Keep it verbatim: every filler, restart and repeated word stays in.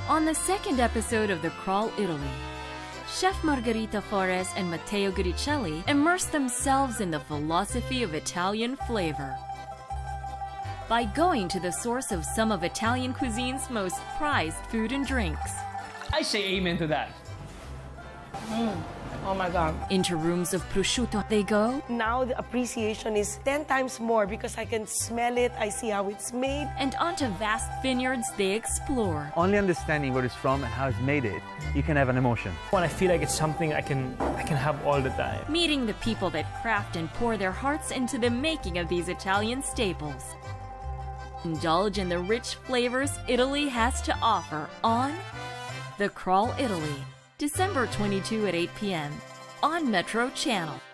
On the second episode of The Crawl Italy, Chef Margherita Flores and Matteo Guidicelli immerse themselves in the philosophy of Italian flavor by going to the source of some of Italian cuisine's most prized food and drinks. I say amen to that. Mm. Oh my God. Into rooms of prosciutto they go. Now the appreciation is ten times more because I can smell it, I see how it's made. And onto vast vineyards they explore. Only understanding where it's from and how it's made it, you can have an emotion. When I feel like it's something I can, I can have all the time. Meeting the people that craft and pour their hearts into the making of these Italian staples. Indulge in the rich flavors Italy has to offer on The Crawl Italy, December twenty-second at eight p m on Metro Channel.